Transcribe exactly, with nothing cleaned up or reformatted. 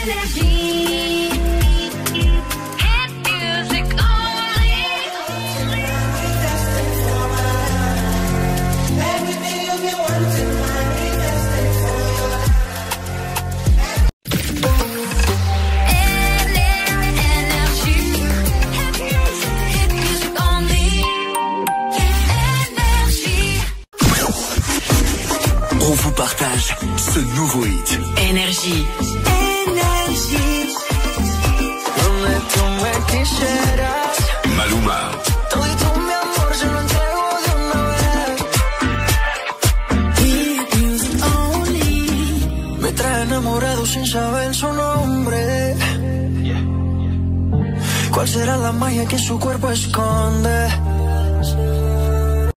On vous partage ce nouveau hit. Énergie. Énergie. Donde tú me quisieras. Maluma. Todito mi amor se lo entrego de una vez. Hit music only. Me trae enamorado sin saber su nombre. ¿Cuál será la magia que su cuerpo esconde?